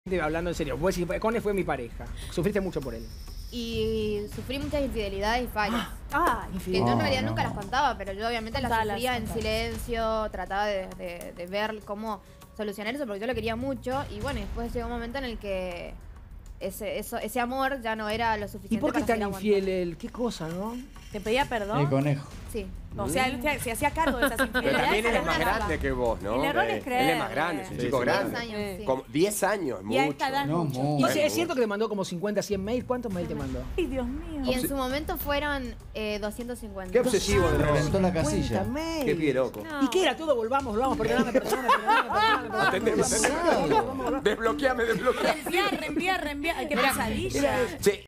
Hablando en serio, vos decís, Cone fue mi pareja. Sufriste mucho por él. Y sufrí muchas infidelidades y fallas. Que yo en realidad nunca las contaba, pero yo obviamente las sufría en silencio, trataba de ver cómo solucionar eso, porque yo lo quería mucho. Y bueno, después llegó un momento en el que ese amor ya no era lo suficiente. ¿Y por qué para tan seguir infiel él? ¿Qué cosa, no? ¿Te pedía perdón? El conejo. Sí. O sea, él se hacía cargo de esas Pero infidelidades. también él es más Una grande etapa. que vos, ¿no? El error es creer. Él es más grande, es un Sí, chico sí. grande. 10 años, sí. Como 10 años, Y a mucho. esta edad No, mucho. mucho. ¿Y es cierto que te mandó como 50, 100 mails? ¿Cuántos mails te mandó? Ay, Dios mío. Y en su momento fueron 250. Qué obsesivo de Reventó la casilla. 50 mails. Qué pie loco. ¿Y qué era? Todo volvamos, perdóname. Atendeme. Desbloqueame. Reenviar. Ay, qué pesadilla. Sí.